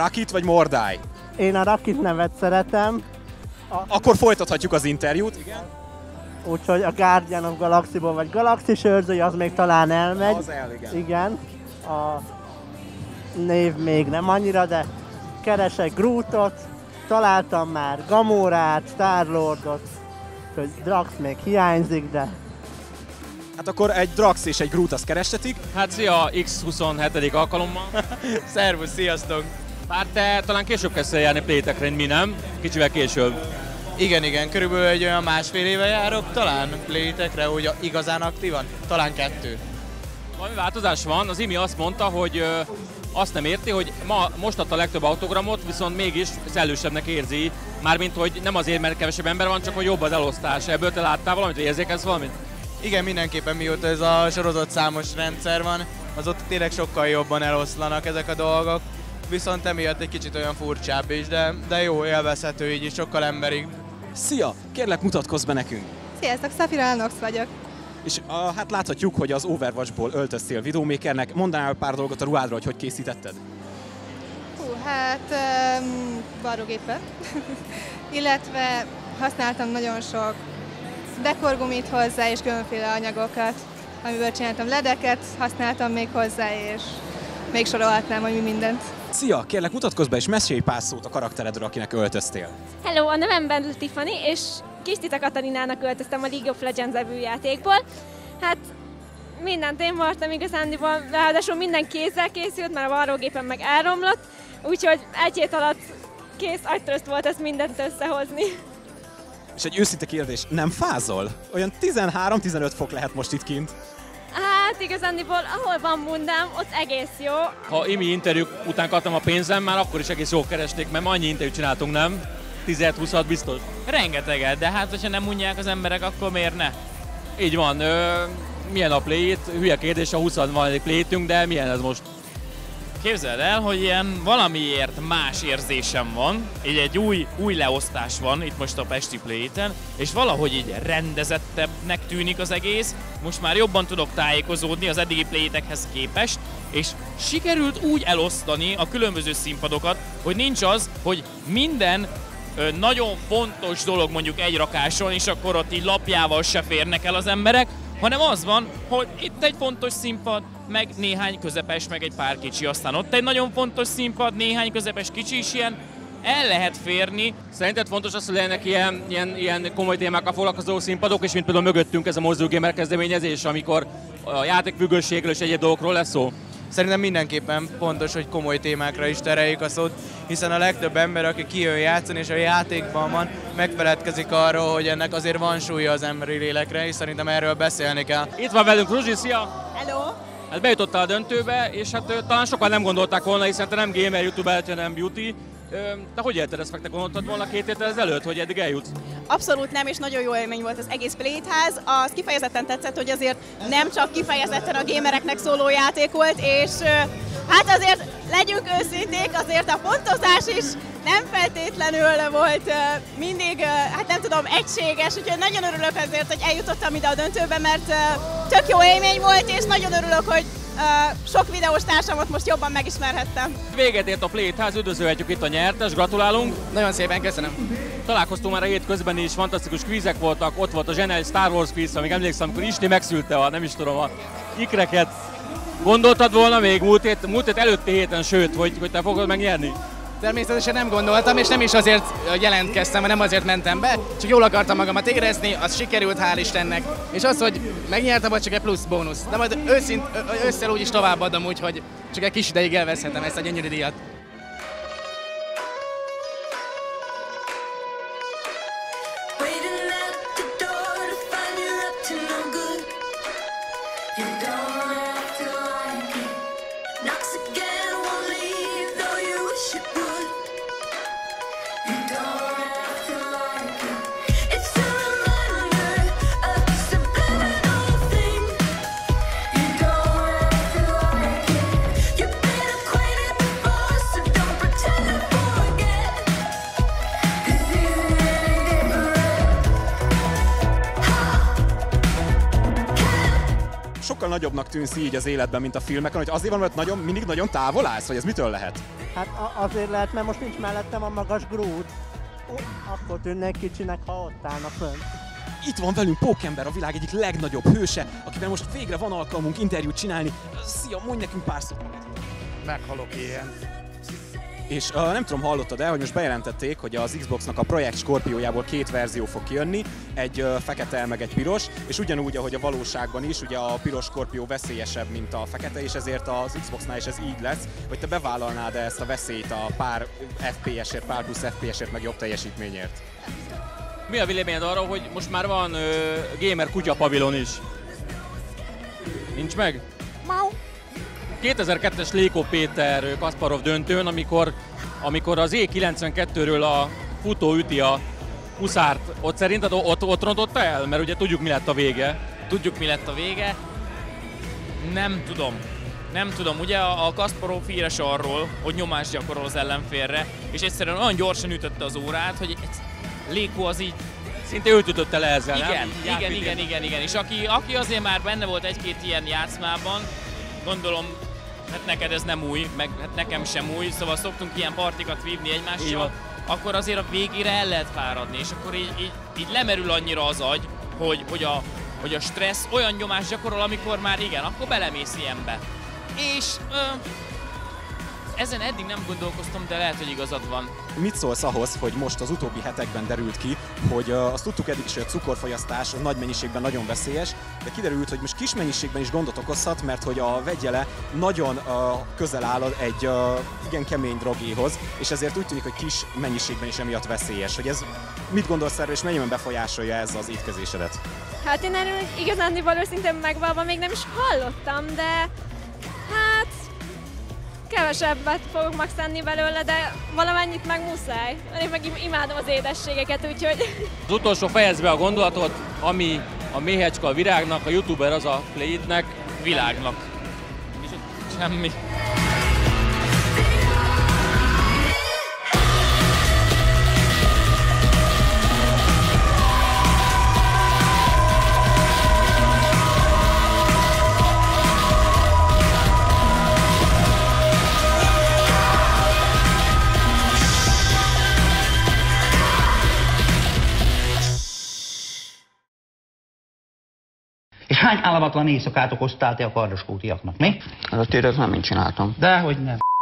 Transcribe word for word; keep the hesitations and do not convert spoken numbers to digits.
Rakit vagy Mordály? Én a Rakit nevet szeretem. A... Akkor folytathatjuk az interjút, igen. Úgyhogy a Guardian of Galaxy-ból vagy Galaxis őrzői, az még talán elmegy. Az el, igen. Igen. A név még nem annyira, de keresek Grootot, találtam már Gamorát, Star-Lordot, hogy Drax még hiányzik, de... Hát akkor egy Drax és egy Groot azt kerestetik. Hát szia, X huszonhetedik alkalommal. Szervusz, sziasztok! Bár te talán később kezdsz el járni Playtekre, mi nem? Kicsivel később. Igen, igen, körülbelül egy olyan másfél éve járok talán Playtekre, hogy igazán aktívan, talán kettő. Valami változás van, az Imi azt mondta, hogy ö, azt nem érti, hogy ma most adta a legtöbb autogramot, viszont mégis szellősebbnek érzi, mármint hogy nem azért, mert kevesebb ember van, csak hogy jobb az elosztás. Ebből te láttál valamit, vagy érzékelsz valamit? Igen, mindenképpen mióta ez a sorozat számos rendszer van, azóta tényleg sokkal jobban eloszlanak ezek a dolgok, viszont emiatt egy kicsit olyan furcsább is, de, de jó, élvezhető így is, sokkal emberi. Szia! Kérlek, mutatkozz be nekünk! Sziasztok, Szafira Nox vagyok. És a, hát láthatjuk, hogy az Overwatchból öltöztél Videomakernek. Mondanál pár dolgot a ruhádról, hogy hogy készítetted? Hú, hát um, varrógépet, illetve használtam nagyon sok dekorgumit hozzá és különféle anyagokat, amiből csináltam ledeket, használtam még hozzá, és még sorolhatnám, hogy mi mindent. Szia! Kérlek, mutatkozz be és mesélj pár szót a karakteredről, akinek öltöztél. Hello, a nevem Bendel Tiffany, és Kis Tita Katarinának öltöztem a League of Legends nevű játékból. Hát mindent én voltam igazándiból, ráadásul minden kézzel készült, mert a varrógépen meg elromlott, úgyhogy egy hét alatt kész agytröszt volt ezt mindent összehozni. És egy őszinte kérdés, nem fázol? Olyan tizenhárom-tizenöt fok lehet most itt kint. Hát igazándiból, ahol van mundám, ott egész jó. Ha Imi interjúk után kaptam a pénzem, már akkor is egész jól keresték, mert annyi interjút csináltunk, nem? tíz-húszat biztos. Rengeteget, de hát, hogyha nem unják az emberek, akkor miért ne? Így van. Ö, milyen a play-it? Hülye kérdés, a huszonvadik play-tünk, de milyen ez most? Képzeld el, hogy ilyen valamiért más érzésem van, így egy új, új leosztás van itt most a Pesti Play-ten, és valahogy így rendezettebbnek tűnik az egész, most már jobban tudok tájékozódni az eddigi Play-tekhez képest, és sikerült úgy elosztani a különböző színpadokat, hogy nincs az, hogy minden ö, nagyon fontos dolog mondjuk egy rakáson, és akkor ott így lapjával se férnek el az emberek, hanem az van, hogy itt egy fontos színpad, meg néhány közepes, meg egy pár kicsi, aztán ott egy nagyon fontos színpad, néhány közepes kicsi is ilyen, el lehet férni. Szerinted fontos az, hogy legyenek ilyen, ilyen, ilyen komoly témákkal foglalkozó színpadok, és mint például mögöttünk ez a Mozdul Gamer kezdeményezés, amikor a játékfüggőségről és egyéb dolgokról lesz szó? Szerintem mindenképpen fontos, hogy komoly témákra is tereljük a szót, hiszen a legtöbb ember, aki kijön játszani és a játékban van, megfeledkezik arról, hogy ennek azért van súlya az emberi lélekre, és szerintem erről beszélni kell. Itt van velünk Ruzsi, szia! Hello! Hát bejutottál a döntőbe, és hát talán sokan nem gondolták volna, hiszen te nem gamer, youtuber, hanem beauty. Te hogy élted ezt meg? Te gondoltad volna két héttel ezelőtt, hogy eddig eljutsz? Abszolút nem, és nagyon jó élmény volt az egész Playtház. Az kifejezetten tetszett, hogy azért nem csak kifejezetten a gamereknek szóló játék volt, és hát azért legyünk őszinték, azért a pontozás is nem feltétlenül volt mindig, hát nem tudom, egységes, úgyhogy nagyon örülök azért, hogy eljutottam ide a döntőbe, mert tök jó élmény volt, és nagyon örülök, hogy Uh, sok videós társamat most jobban megismerhettem. Véget ért a Playtház, üdvözölhetjük itt a nyertes, gratulálunk! Nagyon szépen köszönöm! Találkoztunk már a hét közben is, fantasztikus kvízek voltak, ott volt a zseniális Star Wars kvíz, amíg emlékszem, amikor Isti megszülte a, nem is tudom, a ikreket. Gondoltad volna még múlt hét, múlt hét előtti héten, sőt, hogy, hogy te fogod megnyerni? Természetesen nem gondoltam, és nem is azért jelentkeztem, nem azért mentem be, csak jól akartam magamat érezni, az sikerült, hál' Istennek. És az, hogy megnyertem, vagy csak egy plusz bónusz. De majd őszint, ősszel úgyis továbbadom, úgyhogy csak egy kis ideig elveszhetem ezt a gyönyörű díjat. Boss sokkal nagyobbnak tűnsz így az életben, mint a filmeken, hogy azért van, mert nagyon, mindig nagyon távol állsz, vagy ez mitől lehet? Hát azért lehet, mert most nincs mellettem a magas Groot. Akkor tűnnek kicsinek, ha ott állna fönn. Itt van velünk Pókember, a világ egyik legnagyobb hőse, akivel most végre van alkalmunk interjút csinálni. Szia, mondj nekünk pár szót. Meghalok ilyen. És uh, nem tudom, hallottad-e, hogy most bejelentették, hogy az Xboxnak a Projekt Scorpiojából két verzió fog kijönni, egy uh, fekete, meg egy piros, és ugyanúgy, ahogy a valóságban is, ugye a piros Scorpio veszélyesebb, mint a fekete, és ezért az Xboxnál is ez így lesz, hogy te bevállalnád ezt a veszélyt a pár ef pé es-ért, pár plusz ef pé es-ért, meg jobb teljesítményért? Mi a véleményed arra, hogy most már van ö, gamer kutya pavilon is? Nincs meg? kétezer-kettes Léko Péter Kasparov döntőn, amikor, amikor az é kilencvenkettőről a futó üti a huszárt, ott szerinted ott, ott rontotta el? Mert ugye tudjuk, mi lett a vége. Tudjuk, mi lett a vége. Nem tudom. Nem tudom, ugye a Kasparov híres arról, hogy nyomást gyakorol az ellenfélre, és egyszerűen olyan gyorsan ütötte az órát, hogy Léko az így... Szinte őt ütötte le ezzel, igen, nem? Igen, igen, igen, igen, igen. És aki, aki azért már benne volt egy-két ilyen játszmában, gondolom, hát neked ez nem új, meg hát nekem sem új, szóval szoktunk ilyen partikat vívni egymással, akkor azért a végére el lehet fáradni, és akkor így, így, így lemerül annyira az agy, hogy, hogy, a, hogy a stressz olyan nyomást gyakorol, amikor már igen, akkor belemész ilyenbe. És ö, ezen eddig nem gondolkoztam, de lehet, hogy igazad van. Mit szólsz ahhoz, hogy most az utóbbi hetekben derült ki, hogy uh, azt tudtuk eddig is, hogy a cukorfogyasztás a nagy mennyiségben nagyon veszélyes, de kiderült, hogy most kis mennyiségben is gondot okozhat, mert hogy a vegyele nagyon uh, közel áll egy uh, igen kemény drogéhoz, és ezért úgy tűnik, hogy kis mennyiségben is emiatt veszélyes. Hogy ez mit gondolsz erről, és mennyiben befolyásolja ez az étkezésedet? Hát én erről igazándiból őszintén megvalva még nem is hallottam, de hát kevesebbet fogok megszedni belőle, de valamennyit meg muszáj. Én meg imádom az édességeket, úgyhogy... Az utolsó fejezd be a gondolatot, ami a méhecska a virágnak, a youtuber az a Play-nek. Világnak. Semmi. És hány álmatlan éjszakát okoztál te a kardoskútiaknak, mi? Az a tényleg nem én csináltam. Dehogy nem.